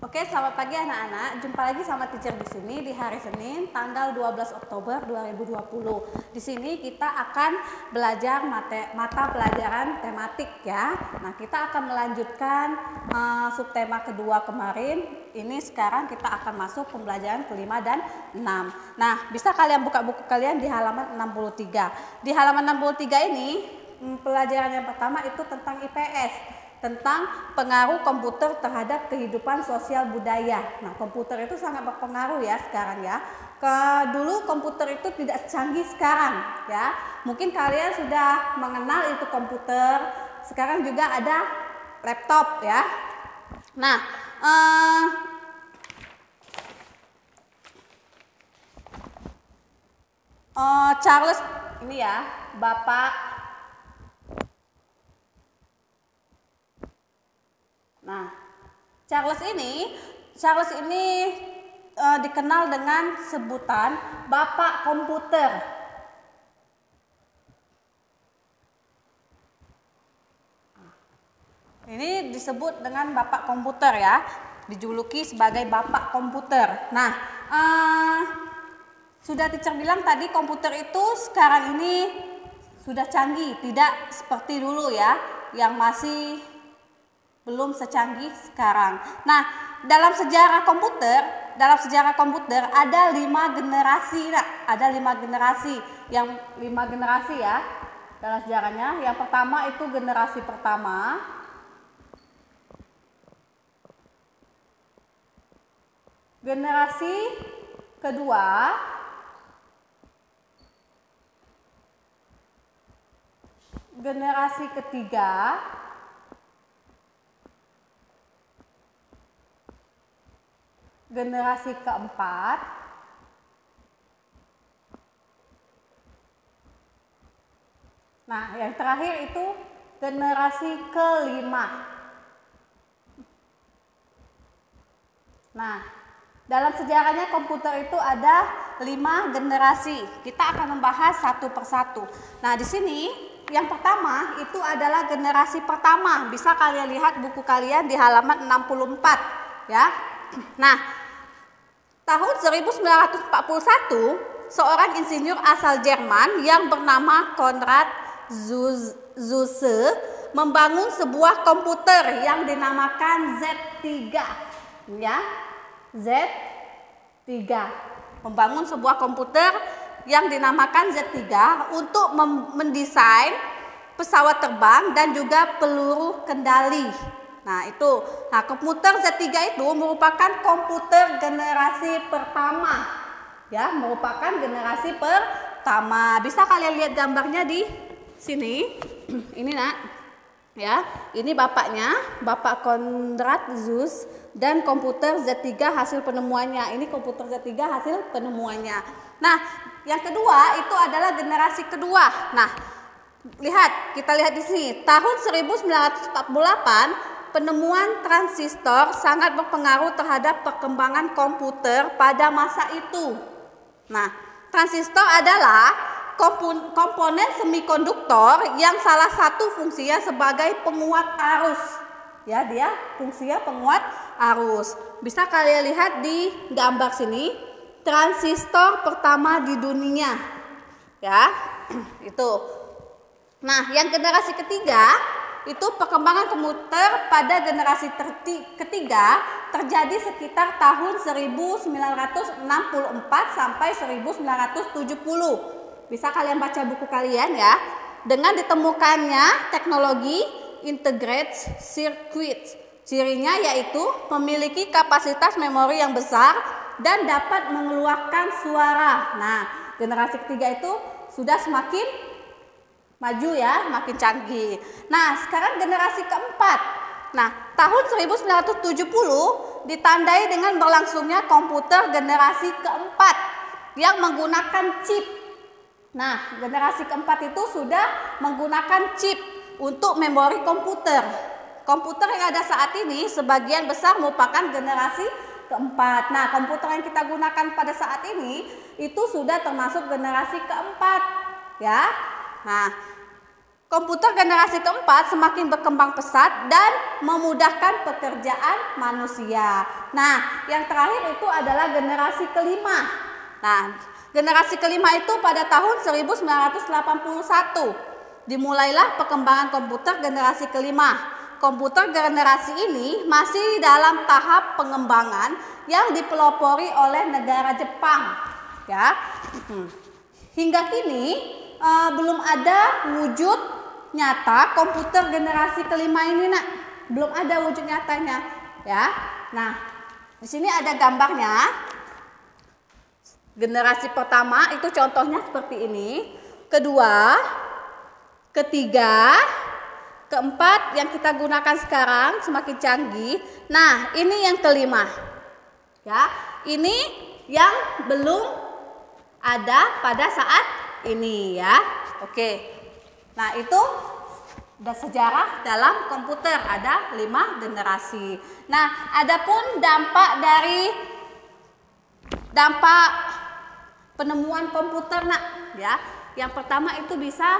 Oke, selamat pagi anak-anak. Jumpa lagi sama teacher di sini di hari Senin, tanggal 12 Oktober 2020. Di sini kita akan belajar mata pelajaran tematik ya. Nah, kita akan melanjutkan subtema kedua kemarin. Ini sekarang kita akan masuk pembelajaran kelima dan 6. Nah, bisa kalian buka buku kalian di halaman 63. Di halaman 63 ini pelajaran yang pertama itu tentang IPS. Tentang pengaruh komputer terhadap kehidupan sosial budaya. Nah, komputer itu sangat berpengaruh ya sekarang ya. Dulu komputer itu tidak secanggih sekarang ya. Mungkin kalian sudah mengenal itu komputer. Sekarang juga ada laptop ya. Nah, Charles ini ya, Bapak. Nah, Charles ini dikenal dengan sebutan Bapak Komputer. Ini disebut dengan Bapak Komputer ya, dijuluki sebagai Bapak Komputer. Nah, sudah teacher bilang tadi komputer itu sekarang ini sudah canggih, tidak seperti dulu ya, yang masih belum secanggih sekarang. Nah, dalam sejarah komputer ada 5 generasi. Nah, ada 5 generasi. Yang 5 generasi ya dalam sejarahnya. Yang pertama itu generasi pertama. Generasi kedua. Generasi ketiga. Generasi keempat, nah yang terakhir itu generasi kelima. Nah, dalam sejarahnya komputer itu ada 5 generasi. Kita akan membahas satu persatu. Nah, di sini yang pertama itu adalah generasi pertama. Bisa kalian lihat buku kalian di halaman 64 ya. Nah, tahun 1941, seorang insinyur asal Jerman yang bernama Konrad Zuse membangun sebuah komputer yang dinamakan Z3. Ya, Z3. Membangun sebuah komputer yang dinamakan Z3 untuk mendesain pesawat terbang dan juga peluru kendali. Nah, itu. Nah, komputer Z3 itu merupakan komputer generasi pertama. Ya, merupakan generasi pertama. Bisa kalian lihat gambarnya di sini. Ini, Nak. Ya, ini bapaknya, Bapak Konrad Zuse dan komputer Z3 hasil penemuannya. Ini komputer Z3 hasil penemuannya. Nah, yang kedua itu adalah generasi kedua. Nah, kita lihat di sini. Tahun 1948 penemuan transistor sangat berpengaruh terhadap perkembangan komputer pada masa itu. Nah, transistor adalah komponen semikonduktor yang salah satu fungsinya sebagai penguat arus. Ya, dia fungsinya penguat arus. Bisa kalian lihat di gambar sini, transistor pertama di dunia. Ya, itu. Nah, yang generasi ketiga itu perkembangan komputer pada generasi ketiga terjadi sekitar tahun 1964 sampai 1970. Bisa kalian baca buku kalian ya. Dengan ditemukannya teknologi integrated circuit. Cirinya yaitu memiliki kapasitas memori yang besar dan dapat mengeluarkan suara. Nah, generasi ketiga itu sudah semakin maju ya, makin canggih. Nah, sekarang generasi keempat. Nah, tahun 1970 ditandai dengan berlangsungnya komputer generasi keempat yang menggunakan chip. Nah, generasi keempat itu sudah menggunakan chip untuk memori komputer. Komputer yang ada saat ini sebagian besar merupakan generasi keempat. Nah, komputer yang kita gunakan pada saat ini itu sudah termasuk generasi keempat. Ya. Nah, Komputer generasi keempat semakin berkembang pesat dan memudahkan pekerjaan manusia. Nah, yang terakhir itu adalah generasi kelima. Nah, generasi kelima itu pada tahun 1981. Dimulailah perkembangan komputer generasi kelima. Komputer generasi ini masih dalam tahap pengembangan yang dipelopori oleh negara Jepang. Ya, hingga kini belum ada wujud nyata komputer generasi kelima ini, nak. Belum ada wujud nyatanya, ya. Nah, di sini ada gambarnya. Generasi pertama itu contohnya seperti ini. Kedua, ketiga, keempat yang kita gunakan sekarang semakin canggih. Nah, ini yang kelima. Ya, ini yang belum ada pada saat ini, ya. Oke. Nah, itu udah sejarah dalam komputer, ada 5 generasi. Nah, adapun dampak penemuan komputer, nak, ya. Yang pertama itu bisa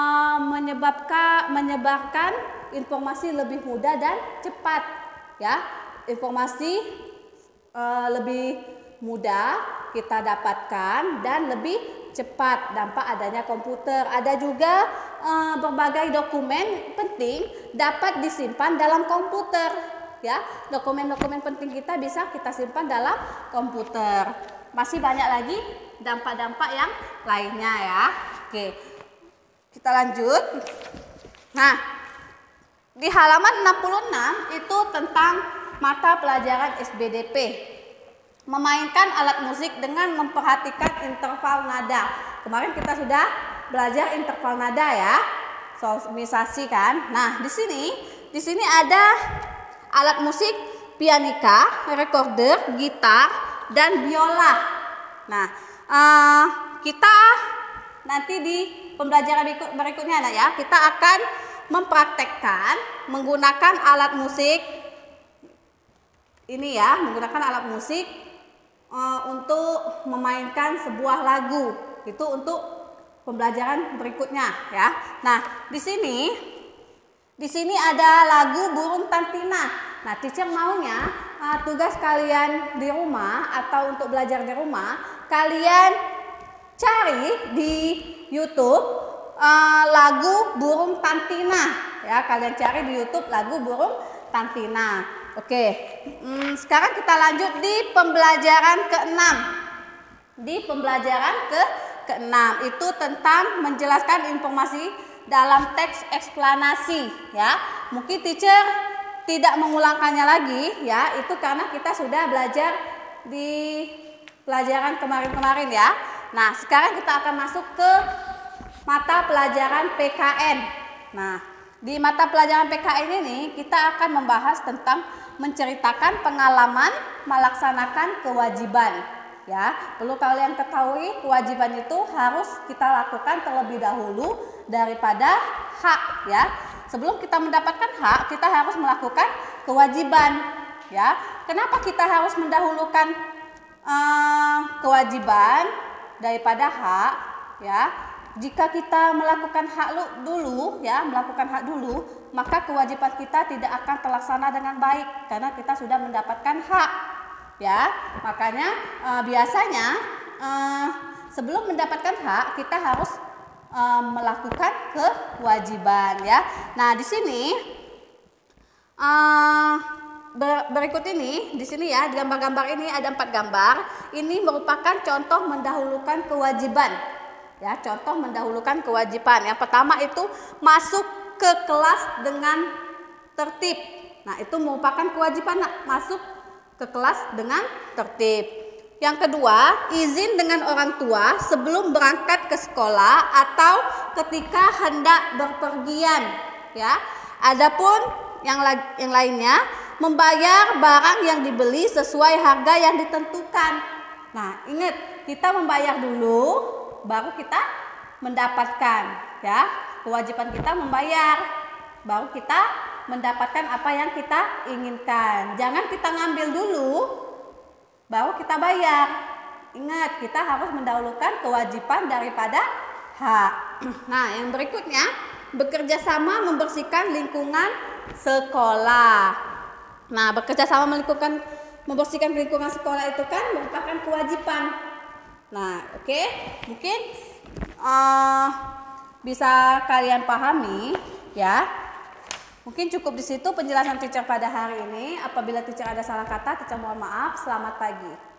menyebarkan informasi lebih mudah dan cepat, ya. Informasi lebih mudah kita dapatkan dan lebih cepat dampak adanya komputer. Ada juga berbagai dokumen penting dapat disimpan dalam komputer, ya. Dokumen-dokumen penting kita bisa kita simpan dalam komputer. Masih banyak lagi dampak-dampak yang lainnya, ya. Oke, kita lanjut. Nah, di halaman 66 itu tentang mata pelajaran SBDP. Memainkan alat musik dengan memperhatikan interval nada. Kemarin kita sudah belajar interval nada, ya, solmisasi kan. Nah, di sini ada alat musik pianika, recorder, gitar, dan biola. Nah, kita nanti di pembelajaran berikutnya, nah, ya, kita akan mempraktekkan menggunakan alat musik ini, ya, menggunakan alat musik untuk memainkan sebuah lagu. Itu untuk pembelajaran berikutnya, ya. Nah, di sini ada lagu Burung Tantina. Nah, teacher maunya tugas kalian di rumah atau untuk belajar di rumah, kalian cari di YouTube lagu Burung Tantina, ya. Kalian cari di YouTube lagu Burung Tantina. Oke, sekarang kita lanjut di pembelajaran ke-6. Di pembelajaran ke-6 itu tentang menjelaskan informasi dalam teks eksplanasi, ya. Mungkin teacher tidak mengulangkannya lagi, ya. Itu karena kita sudah belajar di pelajaran kemarin-kemarin, ya. Nah, sekarang kita akan masuk ke mata pelajaran PKN. Nah, di mata pelajaran PKN ini kita akan membahas tentang menceritakan pengalaman melaksanakan kewajiban, ya. Perlu kalian ketahui, kewajiban itu harus kita lakukan terlebih dahulu daripada hak, ya. Sebelum kita mendapatkan hak, kita harus melakukan kewajiban, ya. Kenapa kita harus mendahulukan kewajiban daripada hak, ya? Jika kita melakukan hak dulu, ya, maka kewajiban kita tidak akan terlaksana dengan baik karena kita sudah mendapatkan hak, ya. Makanya biasanya sebelum mendapatkan hak kita harus melakukan kewajiban, ya. Nah, di sini berikut ini, di sini, ya, di gambar-gambar ini ada 4 gambar. Ini merupakan contoh mendahulukan kewajiban. Ya, contoh mendahulukan kewajiban. Yang pertama itu masuk ke kelas dengan tertib. Nah, itu merupakan kewajiban, masuk ke kelas dengan tertib. Yang kedua, izin dengan orang tua sebelum berangkat ke sekolah atau ketika hendak berpergian, ya. Adapun yang lainnya, membayar barang yang dibeli sesuai harga yang ditentukan. Nah, ingat, kita membayar dulu baru kita mendapatkan, ya. Kewajiban kita membayar, baru kita mendapatkan apa yang kita inginkan. Jangan kita ngambil dulu baru kita bayar. Ingat, kita harus mendahulukan kewajiban daripada hak. Nah, yang berikutnya bekerja sama membersihkan lingkungan sekolah. Nah, bekerja sama membersihkan lingkungan sekolah itu kan merupakan kewajiban. Nah, oke. Mungkin bisa kalian pahami ya. Mungkin cukup di situ penjelasan teacher pada hari ini. Apabila teacher ada salah kata, teacher mohon maaf. Selamat pagi.